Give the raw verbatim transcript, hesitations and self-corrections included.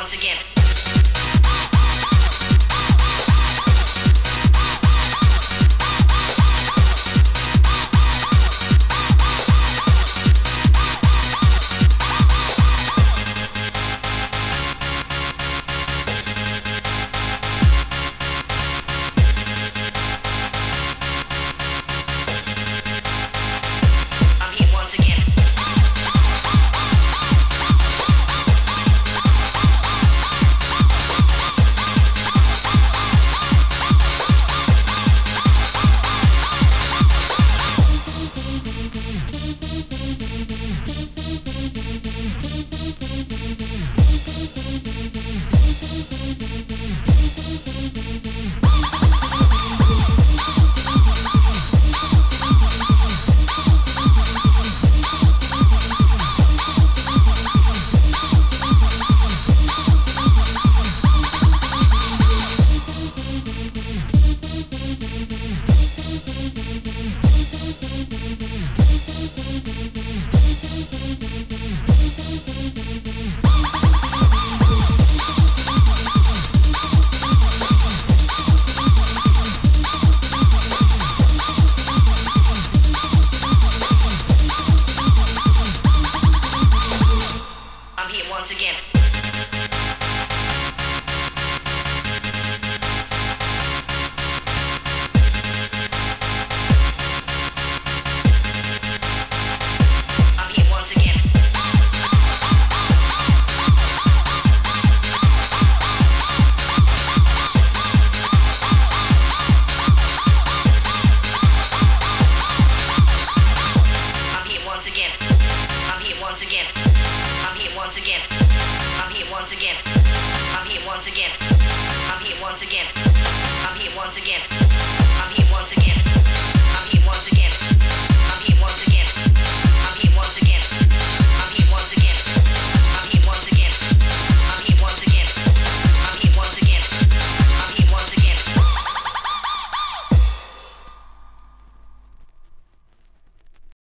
once again. I'm here once again. I'm here once again. I'm here once again. I'm here once again. I'm here once again. I'm here once again. I'm here once again. I'm here once again. I'm here once again. I'm here once again. I'm here once again.